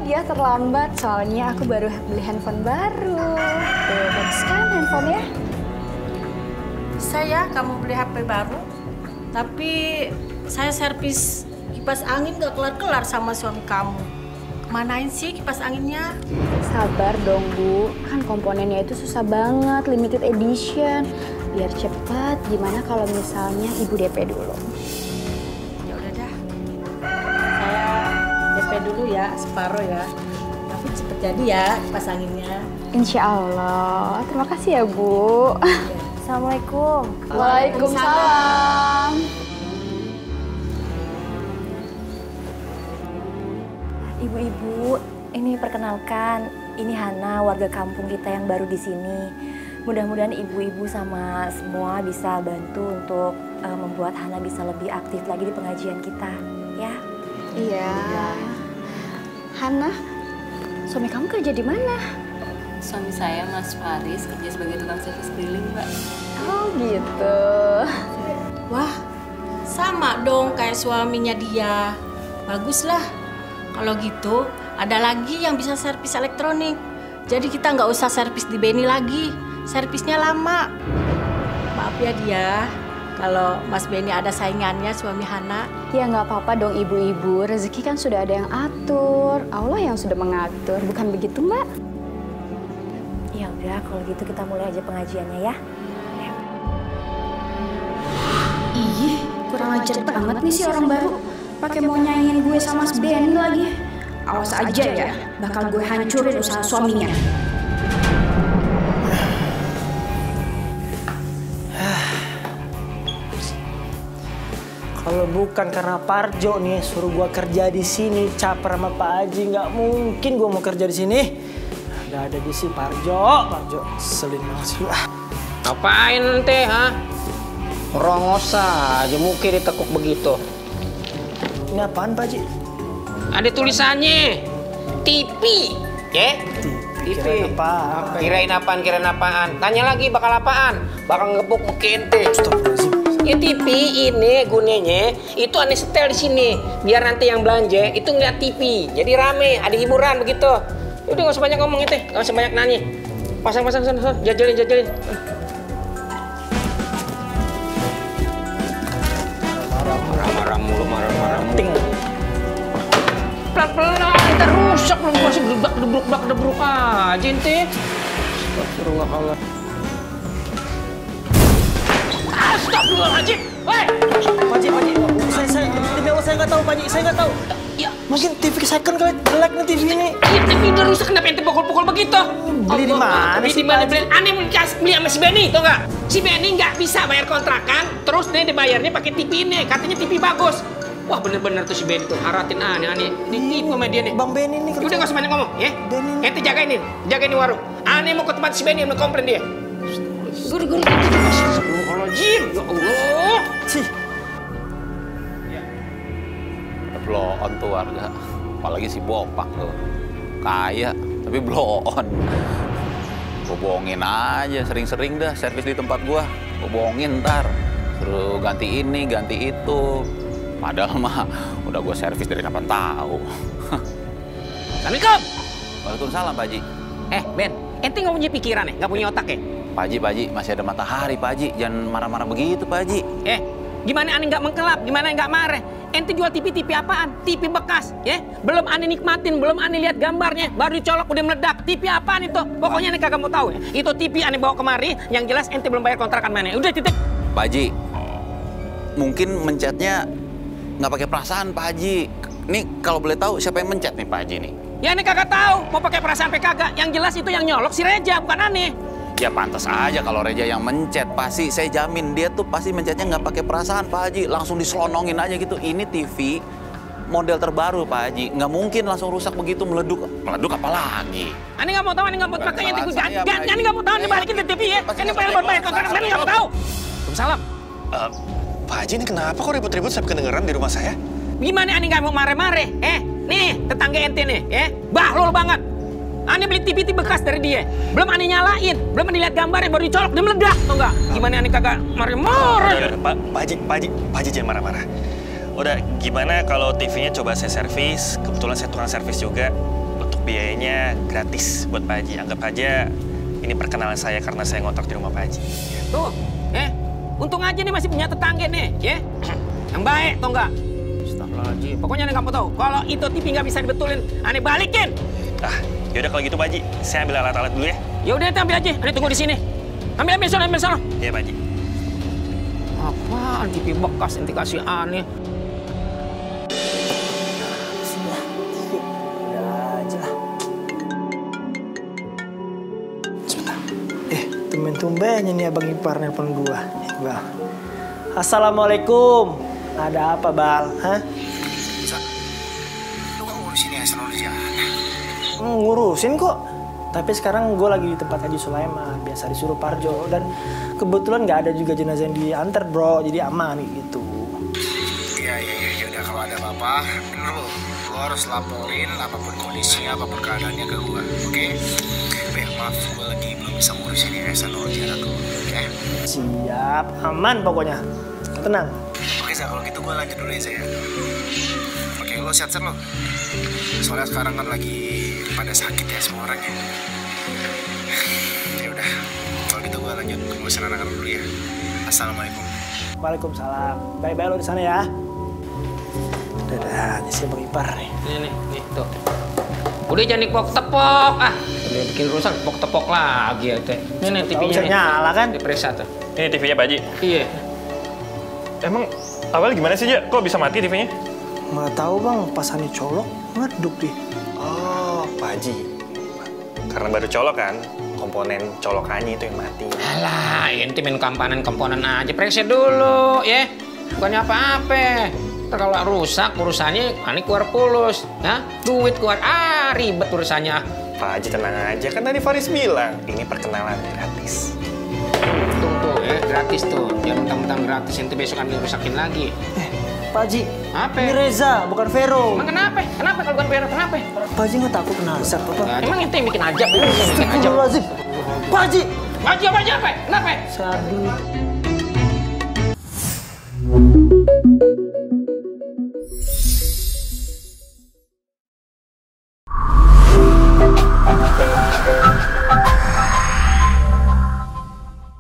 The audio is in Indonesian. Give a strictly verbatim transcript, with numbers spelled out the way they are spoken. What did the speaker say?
Ya terlambat, soalnya aku baru beli handphone baru. Tuh, bagus kan handphonenya? Saya kamu beli H P baru, tapi saya servis kipas angin gak kelar-kelar sama suami kamu. Kemanain sih kipas anginnya? Sabar dong Bu, kan komponennya itu susah banget, limited edition. Biar cepat, gimana kalau misalnya Ibu D P dulu? Ya udah dah, saya D P dulu ya, separuh ya. Tapi cepet jadi ya kipas anginnya. Insya Allah, terima kasih ya Bu. Assalamualaikum. Waalaikumsalam. Ibu-ibu, ini perkenalkan, ini Hana, warga kampung kita yang baru di sini. Mudah-mudahan ibu-ibu sama semua bisa bantu untuk uh, membuat Hana bisa lebih aktif lagi di pengajian kita, ya? Iya. Hana, suami kamu kerja di mana? Suami saya, Mas Faris, kerja sebagai tukang servis keliling, Mbak. Oh gitu. Wah, sama dong kayak suaminya dia. Baguslah. Kalau gitu, ada lagi yang bisa servis elektronik. Jadi kita nggak usah servis di Beni lagi. Servisnya lama. Maaf ya dia, kalau Mas Beni ada saingannya suami Hana. Ya nggak apa-apa dong ibu-ibu, rezeki kan sudah ada yang atur. Allah yang sudah mengatur, bukan begitu Mbak? Ya udah, kalau gitu kita mulai aja pengajiannya ya. Ih, kurang ajar banget nih si orang baru. Pakai mau nyanyiin gue sama Mas Benny lagi. Awas aja ya, bakal gue hancurin usaha suaminya. Kalau bukan karena Parjo nih suruh gua kerja di sini, caper sama Pak Haji, nggak mungkin gua mau kerja di sini. Nggak ada di sini Parjo, Parjo selin banget sih. Ah. Ngapain ente, ha? Rongos aja mungkin ditekuk begitu. Ini apaan Pak Haji? Ada tulisannya T V, ya? T V. Kirain apaan? Kirain apaan? Kirain apaan? Tanya lagi bakal apaan? Bakal ngepuk muka ente. Astagfirullahaladzim. Ya T V ini gunanya itu aneh setel di sini biar nanti yang belanja itu ngeliat T V jadi rame ada hiburan begitu. Udah nggak usah banyak ngomong itu, nggak usah banyak nanya. Pasang-pasang sana, sana, jajalin jajalin. Marah-marah mulu, marah-marah mulu. Pelan-pelan, kita rusak belum masih gebrak gebruk gebrak gebruk aja ente. Astagfirullahaladzim. Astagfirullahaladzim. Hei! Pak Haji, Pak Haji, saya, saya, demi Allah saya nggak tahu Pak Haji, saya nggak tahu. Ya, mungkin T V second kali jelek nih T V ini. ya T V udah rusak kenapa ente pukul-pukul begitu? Beli di mana Beli sih, di mana? Pak Beli aneh beli beli sama si Benny, tau nggak? Si Benny nggak bisa bayar kontrakan, terus nih dibayarnya pakai T V ini, katanya T V bagus. Wah bener-bener tuh si Benny tuh haratin aneh-aneh. Ditipu sama dia nih. Bang Benny ini Udah nggak usah banyak ngomong, ya? Benny. Ente jagain ini, jagain ini warung. Aneh mau ke tempat si Benny, mau komplain dia. Guru-guru, astagfirullahaladzim, ya Allah. Cih. Bloon tuh warga, apalagi si Bopak tuh. Kaya, tapi bloon. Gue bohongin aja, sering-sering dah servis di tempat gua. Gue bohongin ntar, suruh ganti ini, ganti itu. Padahal mah udah gua servis dari kapan tahu. Assalamualaikum. Waalaikumsalam Pak Haji. Eh Ben, ente nggak punya pikiran ya, nggak punya otak ya? Pak Haji, Pak Haji, masih ada matahari Pak Haji. Jangan marah-marah begitu Pak Haji. Eh, gimana aneh nggak mengkelap, gimana nggak marah? Ente jual T V-T V apaan? T V bekas, ya? Belum aneh nikmatin, belum aneh lihat gambarnya, baru dicolok udah meledak. T V apaan itu? Pokoknya aneh kagak mau tahu ya. Itu T V aneh bawa kemari, yang jelas ente belum bayar kontrakan mana. Udah titik. Pak Haji, mungkin mencetnya nggak pakai perasaan Pak Haji. Nih kalau boleh tahu siapa yang mencet nih Pak Haji nih? Ya aneh kagak tahu, mau pakai perasaan apa kagak. Yang jelas itu yang nyolok si Reja, bukan aneh. Ya pantas aja kalau Reja yang mencet, pasti saya jamin dia tuh pasti mencetnya nggak pakai perasaan Pak Haji, langsung diselonongin aja gitu. Ini T V model terbaru Pak Haji, nggak mungkin langsung rusak begitu meleduk, meleduk apalagi. Aneh nggak mau tahu, aneh nggak mau pakai yang ganti, aneh nggak mau tahu, aneh balikin ke T V ya. Aneh bayar bayar kontrakan, aneh nggak mau tahu. Waalaikumsalam. Uh, Pak Haji ini kenapa kok ribut-ribut sampai kedengeran di rumah saya? Gimana aneh nggak mau marah-marah? Eh, nih tetangga ente nih, ya bahlul banget. Aneh beli T V T V bekas dari dia. Belum aneh nyalain, belum aneh lihat gambarnya, baru dicolok, dia meledak, tau nggak? Gimana aneh kagak marah-marah? Udah, udah, Pak, Pak Haji, Pak Haji, Pak Haji jangan marah-marah. Udah, gimana kalau T V-nya coba saya servis? Kebetulan saya tukang servis juga. biayanya gratis buat Pak Haji. Anggap aja ini perkenalan saya karena saya ngontrak di rumah Pak Haji. Tuh, eh, untung aja nih masih punya tetangga nih, ya. Yang baik, tau nggak? Astagfirullahaladzim. Pokoknya nih kamu tahu, kalau itu T V nggak bisa dibetulin, aneh balikin. Ah, yaudah kalau gitu Pak Haji, saya ambil alat-alat dulu ya. Ya udah, ambil aja. Aneh tunggu di sini. Ambil, ambil sana, ambil sana. Iya Pak Haji. Apaan T V bekas, ente kasih aneh. Tumben-tumbennya nih abang ipar nelpon gua. Nih, Bal. Assalamualaikum. Ada apa, Bal? Hah? Lu gak ngurusin ya Nurjana? Hmm, ngurusin kok. Tapi sekarang gue lagi di tempat Haji Sulaiman. Biasa disuruh Parjo. Dan kebetulan nggak ada juga jenazah yang diantar, bro. Jadi aman gitu. Iya, iya, iya. Yaudah kalau ada apa-apa, bener lo. Lo harus laporin apapun kondisinya, apapun keadaannya ke gue. Oke? Okay? Maaf, gue lagi belum bisa ngurusin ya Nurjana tuh. Oke? Siap. Aman pokoknya. Tenang. Oke, Zah. Kalau gitu gue lanjut dulu ya, Zah. Oke, lo sehat-sehat lo. Soalnya sekarang kan lagi pada sakit ya semua orang ya. Ya udah, kalau gitu gue lanjut ngurusin anak-anak dulu ya. Assalamualaikum. Waalaikumsalam. Bye-bye lo di sana ya. Dadah, ini si Bang Ipar nih. Nih, nih, nih, tuh. Udah jangan dipok-tepok. Ah, udah bikin rusak, tepok-tepok lagi ya, teh. Nih, nih, T V-nya bisa nih. nyala kan? Diperiksa tuh. Ini T V-nya Pak Haji. Iya. Emang awal gimana sih, Ja? Kok bisa mati T V-nya? Nggak tahu bang, pas Hani colok, ngeduk deh. Oh, Pak Haji. Karena baru colok kan, komponen colokannya itu yang mati. Alah, ente main komponen-komponen aja. Periksa dulu, ya. Bukannya apa-apa. Ntar kalau rusak urusannya, Hani keluar pulus. Ya, duit keluar. Ah, ribet urusannya. Pak Haji tenang aja, kan tadi Faris bilang, ini perkenalan gratis. Tuh, tuh, ya, gratis tuh. Jangan mentang-mentang gratis, ente besok ambil rusakin lagi. Eh, Pak Haji. Apa? Ini Reza, bukan Vero. Emang kenapa? Kenapa kalau bukan Vero? Kenapa? Pak Haji nggak takut kena azab, apa? Nah, emang ente yang bikin ajab? Bikin ajab. Astagfirullahaladzim. Pak Haji. Pak Haji apa aja apa? Kenapa? Sadu.